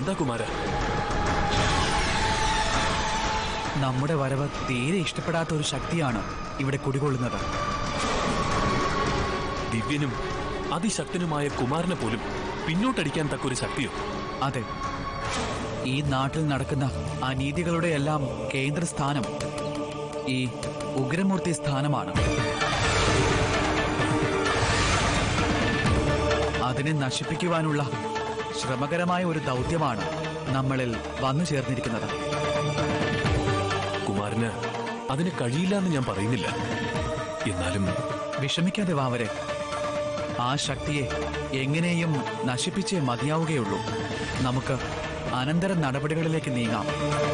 എന്താ കുമാര? നമ്മുടെ വരവ് തീരെ ഇഷ്ടപ്പെടാത്ത ഒരു ശക്തിയാണ് ഇവിടെ കുടികൊള്ളുന്നത്. ദിവ്യനും അതിശക്തനുമായ കുമാരനെ പോലും പിന്നോട്ടടിക്കാൻ തക്കൊരു ശക്തിയോ? അതെ, ഈ നാട്ടിൽ നടക്കുന്ന അനീതികളുടെ എല്ലാം കേന്ദ്രസ്ഥാനം ഈ ഉഗ്രമൂർത്തി സ്ഥാനമാണ്. അതിനെ നശിപ്പിക്കുവാനുള്ള ശ്രമകരമായ ഒരു ദൗത്യമാണ് നമ്മളിൽ വന്നു ചേർന്നിരിക്കുന്നത്. കുമാരന് അതിന് കഴിയില്ല എന്ന് ഞാൻ പറയുന്നില്ല. എന്നാലും വിഷമിക്കാതെ വാവരെ, ആ ശക്തിയെ എങ്ങനെയും നശിപ്പിച്ചേ മതിയാവുകയുള്ളൂ. നമുക്ക് അനന്തര നടപടികളിലേക്ക് നീങ്ങാം.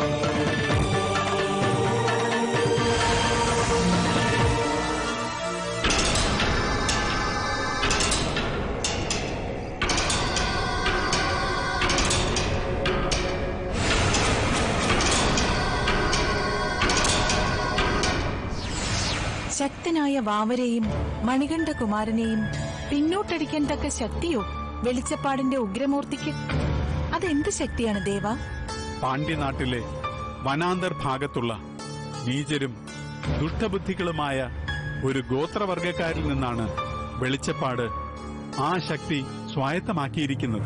ശക്തനായ വാവരെയും മണികണ്ഠകുമാരനെയും പിന്നോട്ടടിക്കാൻ തക്ക ശക്തിയോ വെളിച്ചപ്പാടിന്റെ ഉഗ്രമൂർത്തിക്ക്? അതെന്ത് ശക്തിയാണ് ദേവ? പാണ്ഡ്യനാട്ടിലെ വനാന്തർ ഭാഗത്തുള്ള നീചരും ദുഷ്ടബുദ്ധികളുമായ ഒരു ഗോത്രവർഗക്കാരിൽ നിന്നാണ് വെളിച്ചപ്പാട് ആ ശക്തി സ്വായത്തമാക്കിയിരിക്കുന്നത്.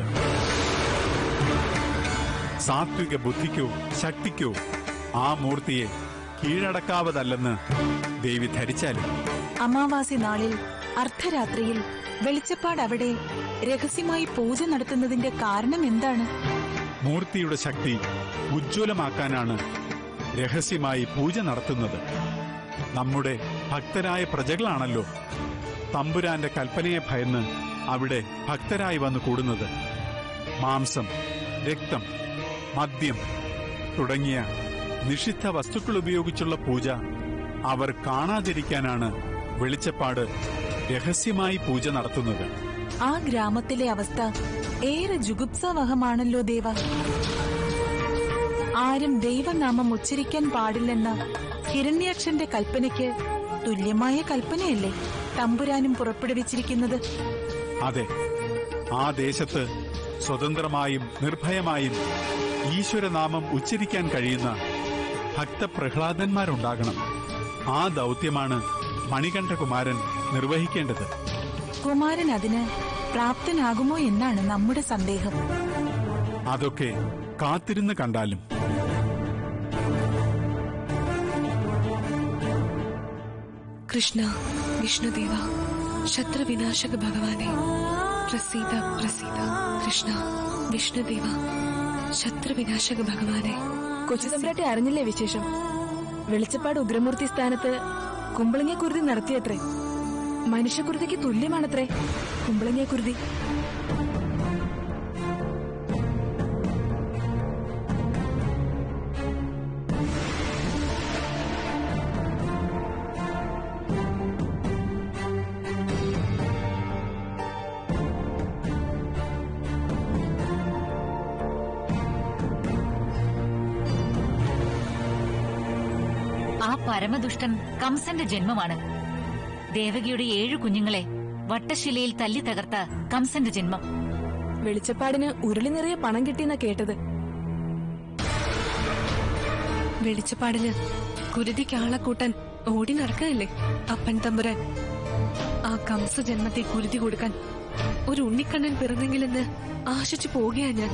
സാത്വിക ബുദ്ധിക്കോ ശക്തിക്കോ ആ മൂർത്തിയെ കീഴടക്കാവതല്ലെന്ന് ദേവി ധരിച്ചാലും. അമാവാസി നാളിൽ അർദ്ധരാത്രിയിൽ വെളിച്ചപ്പാട് അവിടെ രഹസ്യമായി പൂജ നടത്തുന്നതിന്റെ കാരണം എന്താണ്? മൂർത്തിയുടെ ശക്തി ഉജ്ജ്വലമാക്കാനാണ് രഹസ്യമായി പൂജ നടത്തുന്നത്. നമ്മുടെ ഭക്തരായ പ്രജകളാണല്ലോ തമ്പുരാന്റെ കൽപ്പനയെ ഭയന്ന് അവിടെ ഭക്തരായി വന്നു കൂടുന്നത്. മാംസം, രക്തം, മദ്യം തുടങ്ങിയ നിഷിദ്ധ വസ്തുക്കൾ ഉപയോഗിച്ചുള്ള പൂജ അവർ കാണാതിരിക്കാനാണ് വെളിച്ചപ്പാട് രഹസ്യമായി പൂജ നടത്തുന്നത്. ആ ഗ്രാമത്തിലെ അവസ്ഥ ഏറെ ജുഗുപ്സാവഹമാണല്ലോ ദേവ. ആരും ദൈവനാമം ഉച്ചരിക്കാൻ പാടില്ലെന്ന ഹിരണ്യാക്ഷന്റെ കൽപ്പനയ്ക്ക് തുല്യമായ കൽപ്പനയല്ലേ തമ്പുരാനും പുറപ്പെടുവിച്ചിരിക്കുന്നത്? അതെ, ആ ദേശത്ത് സ്വതന്ത്രമായും നിർഭയമായും ഈശ്വരനാമം ഉച്ചരിക്കാൻ കഴിയുന്ന ഭക്തപ്രഹ്ലാദന്മാരുണ്ടാകണം. ആ ദൗത്യമാണ് മണികണ്ഠകുമാരൻ നിർവഹിക്കേണ്ടത്. കുമാരൻ അതിന് പ്രാപ്തനാകുമോ എന്നാണ് നമ്മുടെ സന്ദേഹം. അതൊക്കെ കാത്തിരുന്ന് കണ്ടാലും. കൃഷ്ണ, വിഷ്ണുദേവ, ശത്രുവിനാശക ഭഗവാനെ, പ്രസീത പ്രസീത. കൃഷ്ണ, വിഷ്ണുദേവ, ശത്രുവിനാശക ഭഗവാനെ. കൊച്ചുതമ്പ്രാട്ടി അറിഞ്ഞില്ലേ വിശേഷം? വെളിച്ചപ്പാട് ഉഗ്രമൂർത്തി സ്ഥാനത്ത് കുമ്പളങ്ങക്കുരുതി നടത്തിയത്രേ. മനുഷ്യക്കുരുതിക്ക് തുല്യമാണത്രേ കുമ്പളങ്ങക്കുരുതി. ആ പരമദുഷ്ടൻ കംസന്റെ ജന്മമാണ്. ദേവകിയുടെ 7 കുഞ്ഞുങ്ങളെ വട്ടശിലയിൽ തല്ലി തകർത്ത കംസന്റെ ജന്മം. വെളിച്ചപ്പാടിന് ഉരുളി നിറയെ പണം കിട്ടിയെന്ന കേട്ടത്. വെളിച്ചപ്പാടിന് കുരുതിക്ക് ആളെ കൂട്ടാൻ ഓടി നടക്കുകയല്ലേ അപ്പൻ തമ്പുരാൻ. ആ കംസ ജന്മത്തെ കുരുതി കൊടുക്കാൻ ഒരു ഉണ്ണിക്കണ്ണൻ പിറന്നെങ്കിലെന്ന് ആശിച്ചു പോകുകയാ ഞാൻ.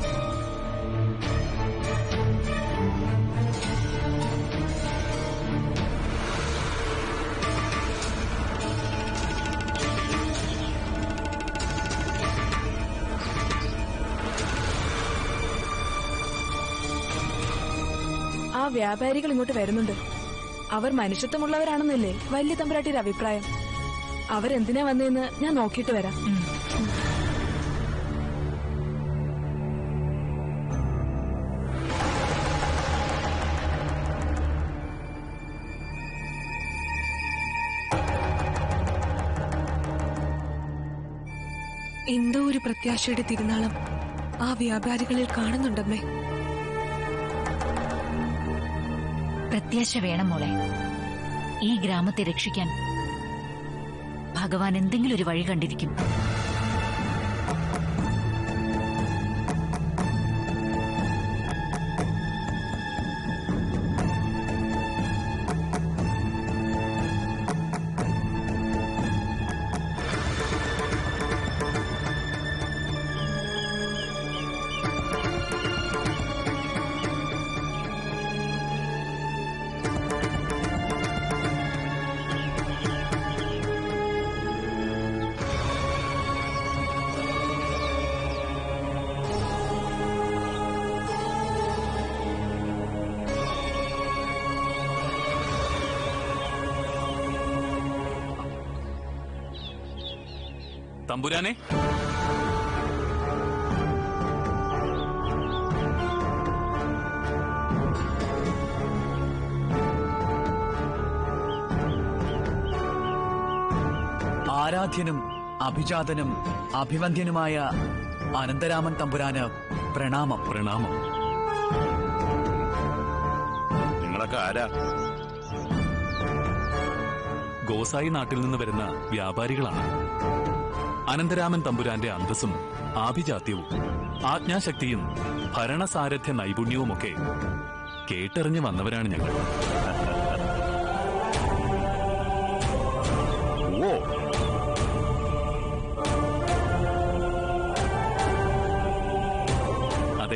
ആ വ്യാപാരികൾ ഇങ്ങോട്ട് വരുന്നുണ്ട്. അവർ മനുഷ്യത്വമുള്ളവരാണെന്നല്ലേ വലിയ തമ്പുരാട്ടിയുടെ അഭിപ്രായം. അവരെന്തിനാ വന്നതെന്ന് ഞാൻ നോക്കിയിട്ട് വരാം. എന്തോ ഒരു പ്രത്യാശയുടെ തിരുനാളം ആ വ്യാപാരികളിൽ കാണുന്നുണ്ടമ്മേ. പ്രത്യാശ വേണം മോളെ. ഈ ഗ്രാമത്തെ രക്ഷിക്കാൻ ഭഗവാൻ എന്തെങ്കിലും ഒരു വഴി കണ്ടിരിക്കും. തമ്പുരാനെ, ആരാധ്യനും അഭിജാതനും അഭിവന്ദ്യനുമായ അനന്തരാമൻ തമ്പുരാന് പ്രണാമം. പ്രണാമം. നിങ്ങളൊക്കെ ആരാ? ഗോസായി നാട്ടിൽ നിന്ന് വരുന്ന വ്യാപാരികളാണ്. അനന്തരാമൻ തമ്പുരാന്റെ അന്തസ്സും ആഭിജാത്യവും ആജ്ഞാശക്തിയും ഭരണസാരഥ്യ നൈപുണ്യവുമൊക്കെ കേട്ടറിഞ്ഞു വന്നവരാണ് ഞങ്ങൾ. ഓ, അതെ.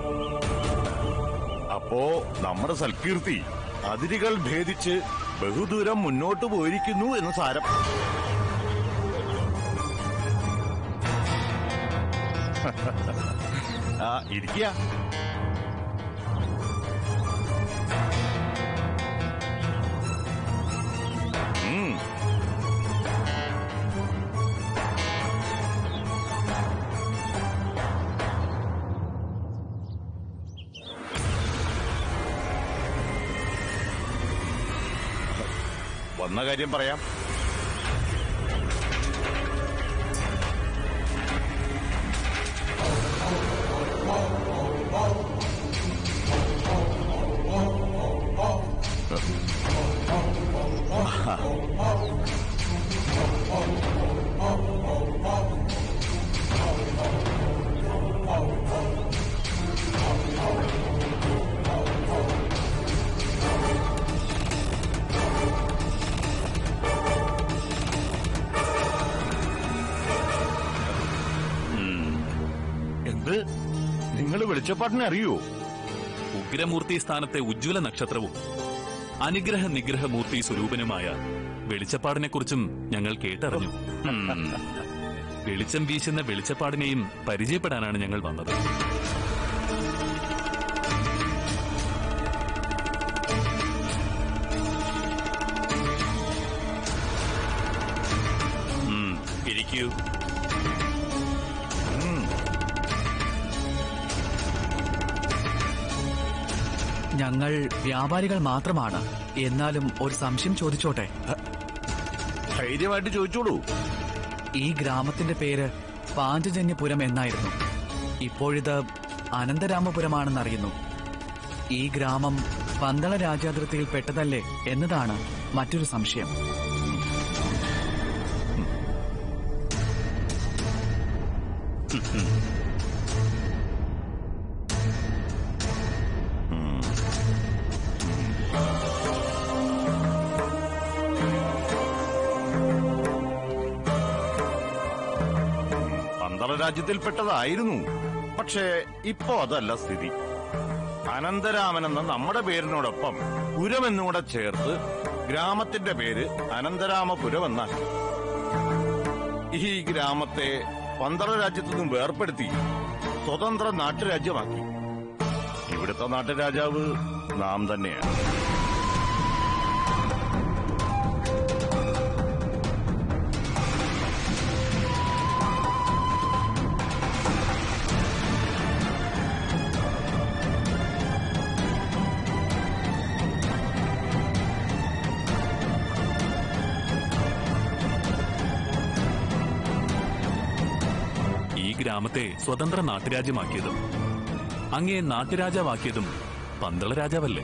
അപ്പോ നമ്മുടെ സൽകീർത്തി അതിരുകൾ ഭേദിച്ച് ബഹുദൂരം മുന്നോട്ട് പോയിരിക്കുന്നു എന്ന് സാരം. ഇരിക്കുക. വന്ന കാര്യം പറയാം. എന്ത്? നിങ്ങൾ വെളിച്ചപ്പാട്ടിനെ അറിയോ? ഉഗ്രമൂർത്തി സ്ഥാനത്തെ ഉജ്ജ്വല നക്ഷത്രവും അനുഗ്രഹ നിഗ്രഹമൂർത്തി സ്വരൂപനുമായ വെളിച്ചപ്പാടിനെക്കുറിച്ചും ഞങ്ങൾ കേട്ടറിഞ്ഞു. വെളിച്ചം വീശുന്ന വെളിച്ചപ്പാടിനെയും പരിചയപ്പെടാനാണ് ഞങ്ങൾ വന്നത്. ഇരിക്കൂ. ഞങ്ങൾ വ്യാപാരികൾ മാത്രമാണ്. എന്നാലും ഒരു സംശയം ചോദിച്ചോട്ടെ? ധൈര്യമായിട്ട് ചോദിച്ചോളൂ. ഈ ഗ്രാമത്തിന്റെ പേര് പാഞ്ചജന്യപുരം എന്നായിരുന്നു. ഇപ്പോഴിത് അനന്തരാമപുരമാണെന്നറിയുന്നു. ഈ ഗ്രാമം പന്തള രാജ്യാതിർത്തിയിൽ പെട്ടതല്ലേ എന്നതാണ് മറ്റൊരു സംശയം. രാജ്യത്തിൽപ്പെട്ടതായിരുന്നു. പക്ഷേ ഇപ്പോ അതല്ല സ്ഥിതി. അനന്തരാമൻ എന്ന നമ്മുടെ പേരിനോടൊപ്പം പുരമെന്നുകൂടെ ചേർത്ത് ഗ്രാമത്തിന്റെ പേര് അനന്തരാമപുരം എന്നാക്കി. ഈ ഗ്രാമത്തെ പന്തള രാജ്യത്തു നിന്നും വേർപ്പെടുത്തി സ്വതന്ത്ര നാട്ടുരാജ്യമാക്കി. ഇവിടുത്തെ നാട്ടുരാജാവ് നാം തന്നെയാണ്. ഗ്രാമത്തെ സ്വതന്ത്ര നാട്ടുരാജ്യമാക്കിയതും അങ്ങേ നാട്ടുരാജാവാക്കിയതും പന്തള രാജാവല്ലേ?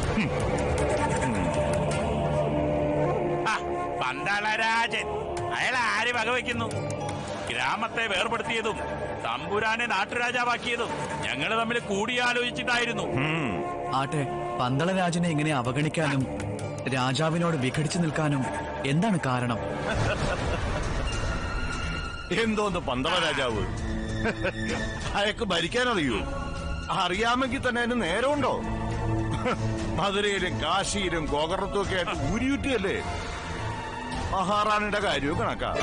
പന്തളരാജൻ അയാൾ ആര് വകവയ്ക്കുന്നു? ഗ്രാമത്തെ വേർപെടുത്തിയതും തമ്പുരാനെ നാട്ടുരാജാവാക്കിയതും ഞങ്ങൾ തമ്മിൽ കൂടിയാലോചിച്ചിട്ടായിരുന്നു. ആട്ടെ, പന്തളരാജനെ ഇങ്ങനെ അവഗണിക്കാനും രാജാവിനോട് വിഘടിച്ചു നിൽക്കാനും എന്താണ് കാരണം? എന്തോന്ന് പന്തള രാജാവ്? അയാൾക്ക് ഭരിക്കാനറിയോ? അറിയാമെങ്കിൽ തന്നെ അതിന് നേരമുണ്ടോ? മധുരയിലും കാശിയിലും ഗോകർണത്തും ഒക്കെ ആയിട്ട് ഊരിയൂറ്റിയല്ലേ. മഹാറാണിയുടെ കാര്യവും കണക്കാ.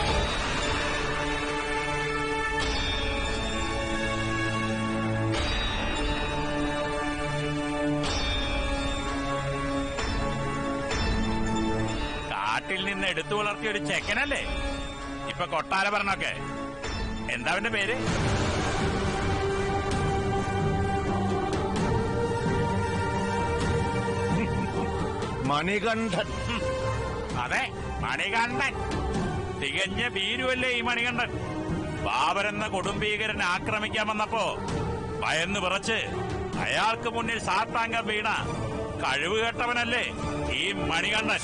കാട്ടിൽ നിന്ന് എടുത്തു വളർത്തിയ ഒരു ചെക്കനല്ലേ? ഇപ്പൊ കൊട്ടാര ഭരണമൊക്കെ. എന്താ അവന്റെ പേര്? മണികണ്ഠൻ. അതെ, മണികണ്ഠൻ. തികഞ്ഞ ഭീരുവല്ലേ ഈ മണികണ്ഠൻ. ബാബരെന്ന കൊടുംഭീകരനെ ആക്രമിക്കാൻ വന്നപ്പോ ഭയന്ന് വിറച്ച് അയാൾക്ക് മുന്നിൽ സാത്താങ്കം വീണ കഴിവുകെട്ടവനല്ലേ ഈ മണികണ്ഠൻ.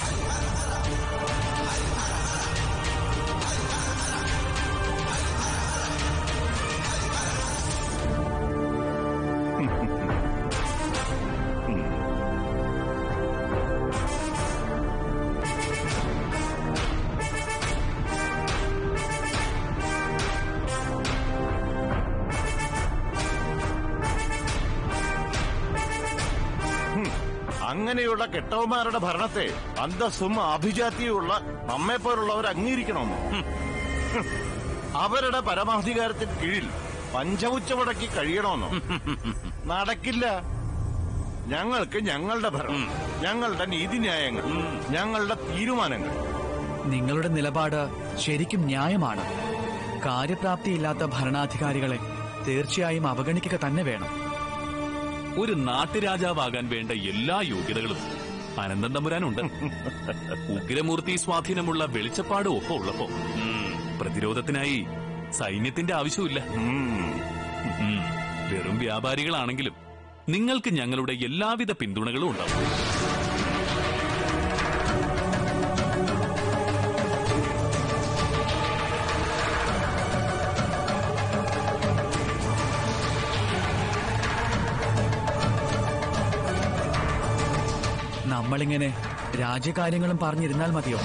അങ്ങനെയുള്ള കെട്ടവന്മാരുടെ ഭരണത്തെ അന്തസ്സും ആഭിജാത്യമുള്ള നമ്മെപ്പോലുള്ളവർ അംഗീകരിക്കണമെന്നോ? അവരുടെ പരമാധികാരത്തിന് കീഴിൽ പഞ്ചമുച്ചമടക്കി കഴിയണമെന്നോ? നടക്കില്ല. ഞങ്ങൾക്ക് ഞങ്ങളുടെ ഭരണം, ഞങ്ങളുടെ നീതിന്യായങ്ങൾ, ഞങ്ങളുടെ തീരുമാനങ്ങൾ. നിങ്ങളുടെ നിലപാട് ശരിക്കും ന്യായമാണ്. കാര്യപ്രാപ്തിയില്ലാത്ത ഭരണാധികാരികളെ തീർച്ചയായും അവഗണിക്കുക തന്നെ വേണം. ഒരു നാട്ടുരാജാവാകാൻ വേണ്ട എല്ലാ യോഗ്യതകളും അനന്തൻ തമ്പുരാനുണ്ട്. ഉഗ്രമൂർത്തി സ്വാധീനമുള്ള വെളിച്ചപ്പാട് ഒപ്പം ഉള്ളപ്പോ പ്രതിരോധത്തിനായി സൈന്യത്തിന്റെ ആവശ്യമില്ല. വെറും വ്യാപാരികളാണെങ്കിലും നിങ്ങൾക്ക് ഞങ്ങളുടെ എല്ലാവിധ പിന്തുണകളും ഉണ്ടാവും. നമ്മളിങ്ങനെ രാജ്യകാര്യങ്ങളും പറഞ്ഞിരുന്നാൽ മതിയോ?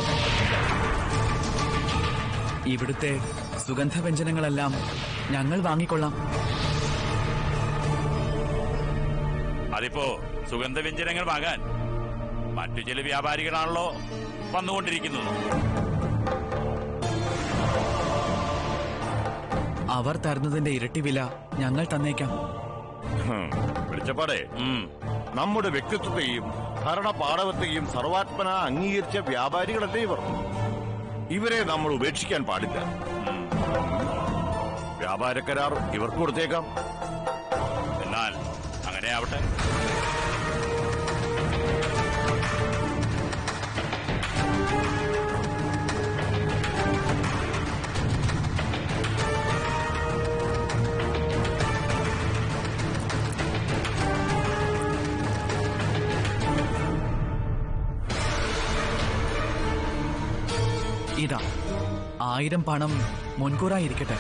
ഇവിടുത്തെ സുഗന്ധവ്യഞ്ജനങ്ങളെല്ലാം ഞങ്ങൾ വാങ്ങിക്കൊള്ളാം. അതിപ്പോ സുഗന്ധവ്യഞ്ജനങ്ങൾ വാങ്ങാൻ മറ്റു ചില വ്യാപാരികളാണല്ലോ വന്നുകൊണ്ടിരിക്കുന്നത്. അവർ തരുന്നതിന്റെ ഇരട്ടി വില ഞങ്ങൾ തന്നേക്കാം. വെളിച്ചപ്പാടെ, നമ്മുടെ വ്യക്തിത്വത്തെയും ഭരണപാടവത്തെയും സർവാത്മന അംഗീകരിച്ച വ്യാപാരികളല്ലേ ഇവർ. ഇവരെ നമ്മൾ ഉപേക്ഷിക്കാൻ പാടില്ല. വ്യാപാര കരാർ ഇവർക്ക് കൊടുത്തേക്കാം. എന്നാൽ അങ്ങനെ ആവട്ടെ. ഇതാ 1000 പണം മുൻകൂറായിരിക്കട്ടെ.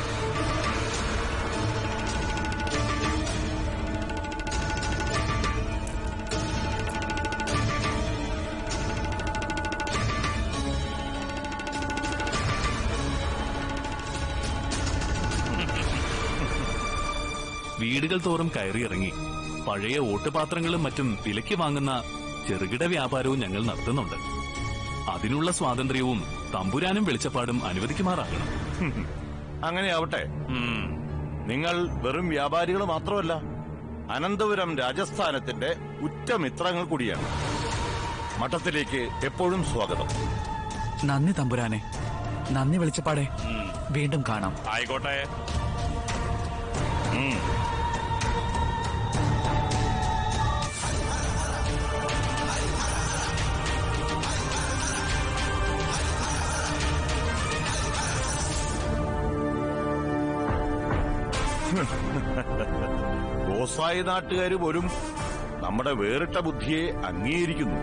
വീടുകൾ തോറും കയറിയിറങ്ങി പഴയ ഓട്ടുപാത്രങ്ങളും മറ്റും വിലയ്ക്ക് വാങ്ങുന്ന ചെറുകിട വ്യാപാരവും ഞങ്ങൾ നടത്തുന്നുണ്ട്. അതിനുള്ള സ്വാതന്ത്ര്യവും തമ്പുരാനും വെളിച്ചപ്പാടും അനുവദിക്കുമാറാകണം. അങ്ങനെ ആവട്ടെ. നിങ്ങൾ വെറും വ്യാപാരികൾ മാത്രമല്ല, അനന്തപുരം രാജസ്ഥാനത്തിന്റെ ഉറ്റമിത്രങ്ങൾ കൂടിയാണ്. മഠത്തിലേക്ക് എപ്പോഴും സ്വാഗതം. നന്ദി തമ്പുരാനെ. നന്ദി വെളിച്ചപ്പാടെ. വീണ്ടും കാണാം. ആയിക്കോട്ടെ. ഗോസായി നാട്ടുകാർ പോലും നമ്മുടെ വേറിട്ട ബുദ്ധിയെ അംഗീകരിക്കുന്നു.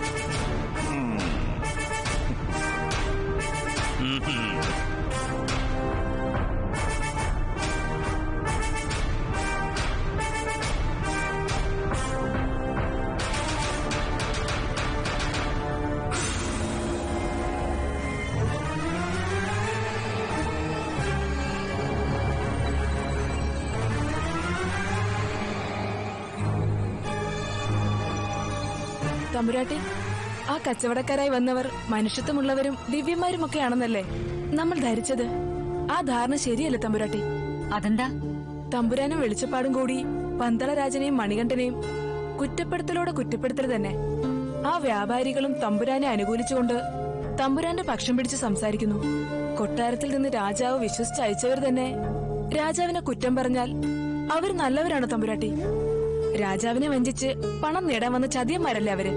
തമ്പുരാട്ടി, ആ കച്ചവടക്കാരായി വന്നവർ മനുഷ്യത്വമുള്ളവരും ദിവ്യന്മാരുമൊക്കെയാണെന്നല്ലേ നമ്മൾ ധരിച്ചത്? ആ ധാരണ ശരിയല്ല തമ്പുരാട്ടി. അതെന്താ? തമ്പുരാനും വെളിച്ചപ്പാടും കൂടി പന്തളരാജനെയും മണികണ്ഠനെയും കുറ്റപ്പെടുത്തലോടെ കുറ്റപ്പെടുത്തൽ തന്നെ. ആ വ്യാപാരികളും തമ്പുരാനെ അനുകൂലിച്ചുകൊണ്ട് തമ്പുരാന്റെ പക്ഷം പിടിച്ച് സംസാരിക്കുന്നു. കൊട്ടാരത്തിൽ നിന്ന് രാജാവ് വിശ്വസിച്ചയച്ചവർ തന്നെ രാജാവിനെ കുറ്റം പറഞ്ഞാൽ അവർ നല്ലവരാണ് തമ്പുരാട്ടി. രാജാവിനെ വഞ്ചിച്ച് പണം നേടാൻ വന്ന ചതിയന്മാരല്ലേ അവര്.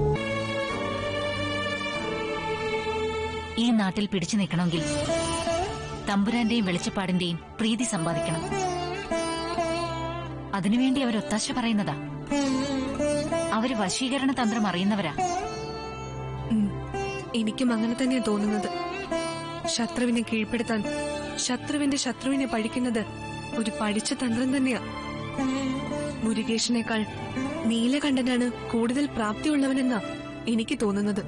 ഈ നാട്ടിൽ പിടിച്ചു നിൽക്കണമെങ്കിൽ തമ്പുരാന്റെയും വെളിച്ചപ്പാടിന്റെയും പ്രീതി സമ്പാദിക്കണം. അതിനുവേണ്ടി അവർ ഒത്താശ പറയുന്നതാ. അവര് വശീകരണ തന്ത്രം അറിയുന്നവരാ. എനിക്കും അങ്ങനെ തന്നെയാ തോന്നുന്നത്. ശത്രുവിനെ കീഴ്പ്പെടുത്താൻ ശത്രുവിന്റെ ശത്രുവിനെ പഴിക്കുന്നത് ഒരു പഠിച്ച തന്ത്രം തന്നെയാ. മുരുകേഷിനേക്കാൾ നീലകണ്ഠനാണ് കൂടുതൽ പ്രാപ്തിയുള്ളവനെന്നാ എനിക്ക് തോന്നുന്നത്.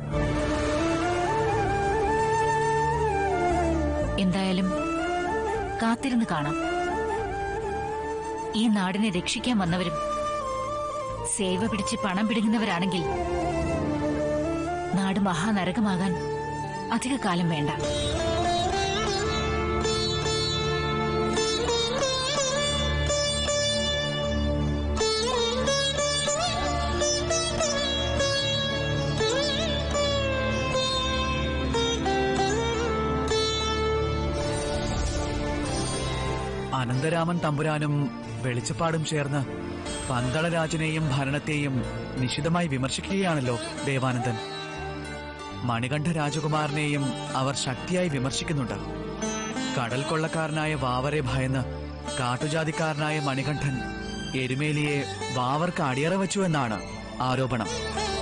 എന്തായാലും കാത്തിരുന്ന് കാണാം. ഈ നാടിനെ രക്ഷിക്കാൻ വന്നവരും സേവ പിടിച്ച് പണം പിടുങ്ങുന്നവരാണെങ്കിൽ നാട് മഹാനരകമാകാൻ അധിക കാലം വേണ്ട. അനന്തരാമൻ തമ്പുരാനും വെളിച്ചപ്പാടും ചേർന്ന് പന്തളരാജനെയും ഭരണത്തെയും നിശിതമായി വിമർശിക്കുകയാണല്ലോ ദേവാനന്ദൻ. മണികണ്ഠ രാജകുമാരനെയും അവർ ശക്തിയായി വിമർശിക്കുന്നുണ്ട്. കടൽ കൊള്ളക്കാരനായ വാവരെ ഭയന്ന് കാട്ടുജാതിക്കാരനായ മണികണ്ഠൻ എരുമേലിയെ വാവർക്ക് അടിയറ വച്ചു എന്നാണ് ആരോപണം.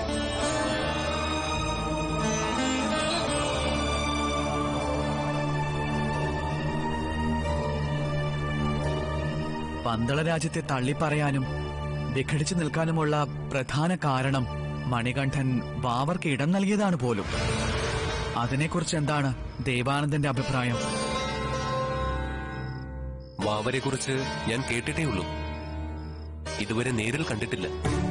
പന്തളരാജ്യത്തെ തള്ളിപ്പറയാനും വിഘടിച്ചു നിൽക്കാനുമുള്ള പ്രധാന കാരണം മണികണ്ഠൻ വാവർക്ക് ഇടം നൽകിയതാണ് പോലും. അതിനെക്കുറിച്ച് എന്താണ് ദേവാനന്ദന്റെ അഭിപ്രായം? വാവരെ കുറിച്ച് ഞാൻ കേട്ടിട്ടേ ഉള്ളൂ, ഇതുവരെ നേരിൽ കണ്ടിട്ടില്ല.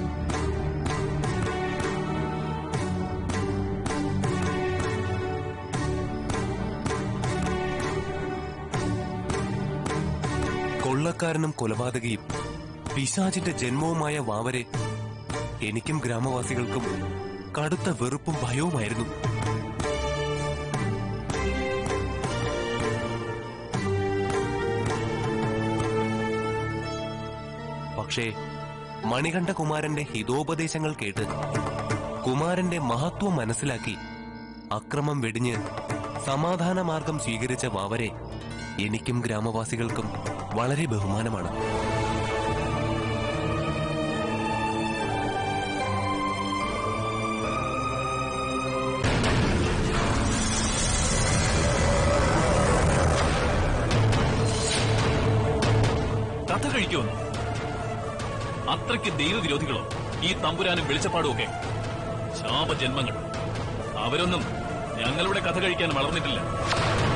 കൊള്ളക്കാരനും കൊലപാതകയും പിശാചിന്റെ ജന്മവുമായ വാവരെ എനിക്കും ഗ്രാമവാസികൾക്കും കടുത്ത വെറുപ്പും ഭയവുമായിരുന്നു. പക്ഷേ മണികണ്ഠകുമാരന്റെ ഹിതോപദേശങ്ങൾ കേട്ട് കുമാരന്റെ മഹത്വം മനസ്സിലാക്കി അക്രമം വെടിഞ്ഞ് സമാധാന മാർഗം സ്വീകരിച്ച വാവരെ എനിക്കും ഗ്രാമവാസികൾക്കും വളരെ ബഹുമാനമാണ്. കഥ കഴിക്കുമെന്ന് അത്രയ്ക്ക് ദൈവവിരോധികളോ ഈ തമ്പുരാനും വെളിച്ചപ്പാടും ഒക്കെ? ശാപജന്മങ്ങൾ. അവരൊന്നും ഞങ്ങളുടെ കഥ കഴിക്കാൻ വളർന്നിട്ടില്ല.